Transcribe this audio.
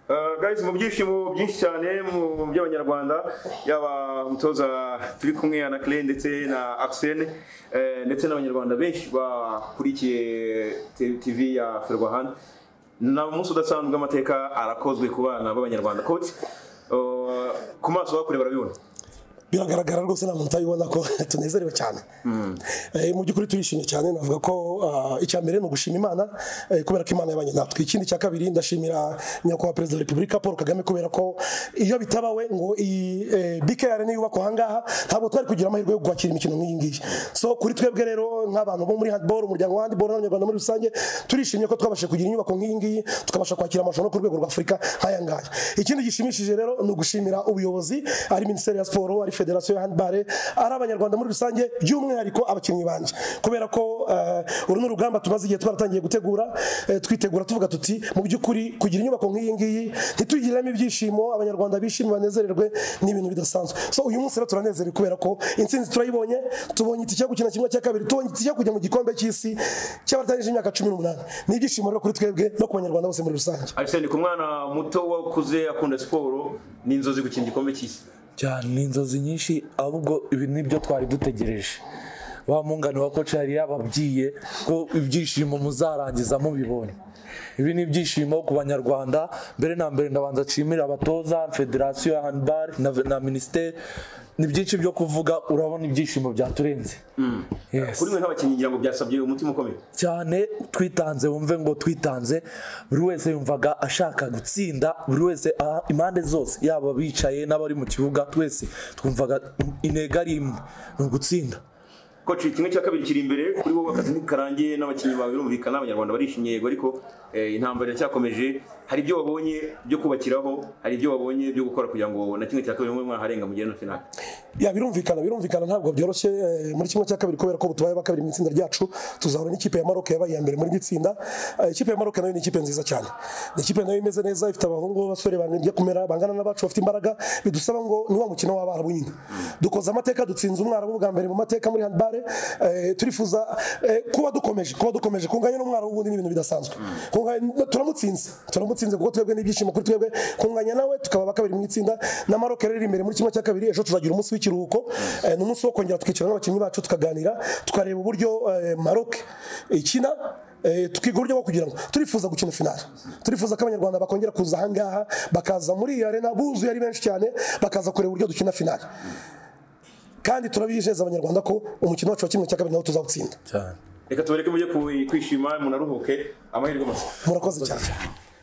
Guys, mu byishimo byinshi cyane mu by'abanyarwanda, yaba umutoza turi kumwe na Clay ndetse na Arsene, ndetse n'abanyarwanda benshi bakurikiye TV ya Ferwahan. Na umunsi udasanzwe amateka arakozwe ku bana b'abanyarwanda. Coach, ku maso bakure barabibona. Biragaragara rwose nta muntu utabibona ko tunezerewe cyane. Mu by'ukuri turishimye cyane, navuga ko icya mbere no gushima Imana kubera ko Imana yabanye natwe. Ikindi cya kabiri ndashimira nyakubahwa Perezida wa Repubulika Paul Kagame kubera ko iyo bitabawe ngo iyi BK Arena yubakwa ahangaha ntabwo twari kugira amahirwe yo kwakira imikino nk'iyi ngiyi. So kuri twebwe rero nk'abantu bo muri handball, umuryango wa handball n'abanyarwanda muri rusange, turishimye ko twabashe kugira inyubako nk'iyi ngiyi, tukabasha kwakira amarushanwa ku rwego rwa Afurika nk'aya ngaya. Ikindi gishimishije rero ni ugushimira ubuyobozi, ari Minisiteri ya Siporo, ari Federasiyo ya Handball, ari abanyarwanda muri rusange, by'umwihariko abakinnyi banje, kubera ko uru n'urugamba tumaze igihe twaratangiye twitegura tuvuga tuti mu by'ukuri kugira inyubako nk'iyi ngiyi ntitugiremo ibyishimo, abanyarwanda bishime banezererwe n'ibintu bidasanzwe. So uyu munsi rero turanezerewe kubera ko intsinzi turayibonye, tubonye itike yo gukina kimwe cya kabiri, tubonye itike yo kujya mu gikombe cy'isi cy'abatangije imyaka 18. Ni ibyishimo rero kuri twebwe no ku banyarwanda bose muri rusange. Arsene, ku mwana muto wakuze akunda siporo, ni inzozi gukina igikombe cy'isi cyane, ni inzozi nyinshi, ahubwo ibi nibyo twari dutegereje. Wa mungano wa coach yari yababwiye ko ibyishimo muzarangiza mubibonye. Ibi ni ibyishimo ku banyarwanda. Mbere na mbere ndabanza nshimira abatoza, Federasiyo ya Handball na Minisiteri. Ni byinshi byo kuvuga, urabona ibyishimo byaturenze. Yes. Kuri mwe nk'abakinnyi ngira ngo byasabye umutima ukomeye cyane, twitanze, wumve ngo twitanze, buri wese yumvaga ashaka gutsinda, buri wese impande zose, yaba bicaye n'abari mu kibuga, twese twumvaga intego ari imwe, ni ugutsinda. Coach, kimwe cya kabiri kiri imbere kuri wowe, akazi karangiye n'abakinnyi bawe birumvikana, abanyarwanda barishimye yego, ariko intambara iracyakomeje. Hari ibyo wabonye byo kubakiraho, hari ibyo wabonye byo gukora kugira ngo na kimwe cya kabiri mwaharenga mugere no final? Ya birumvikana ntabwo byoroshye muri kimwe cya kabiri, kubera ko tubaye bakabiri mu itsinda ryacu, tuzahura n'ikipe ya Maroc yabaye ya mbere muri gitsinda. Ikipe ya Maroc nayo ni ikipe nziza cyane, ni ikipe nayo imeze neza, ifite abahungu basore banjye kumera bangana n'abacu, bafite imbaraga, bidusaba ngo ni wa mukino w'abarabu nyine. Dukoze amateka, dutsinze umwarabu bwa mbere mu mateka muri handball. Turifuza kuba dukomeje kunganya n'umwarabu, ubundi ni ibintu bidasanzwe. Turamutsinze kuko twebwe n'ibyishimo kuri twebwe kunganya nawe, tukaba bakabiri mu itsinda na Maroc rero imbere muri kimwe cya kabiri. Ejo tuzagira umunsi w'ikiruhuko, n'umunsi wo kongera tukicara n'abakinnyi bacu tukaganira, tukareba uburyo Maroc ikina, tukiga uburyo bwo kugira ngo turifuza gukina final. Turifuza ko abanyarwanda bakongera kuza ahangaha, bakaza muri iyi arena buzuye ari benshi cyane, bakaza kureba uburyo dukina final. Kandi turabijeza abanyarwanda ko umukino wacu wa kimwe cya kabiri nawo tuzawutsinda cyane. Reka tubareke mujye kwishima, munaruhuke, amahirwe masa. Murakoze cyane.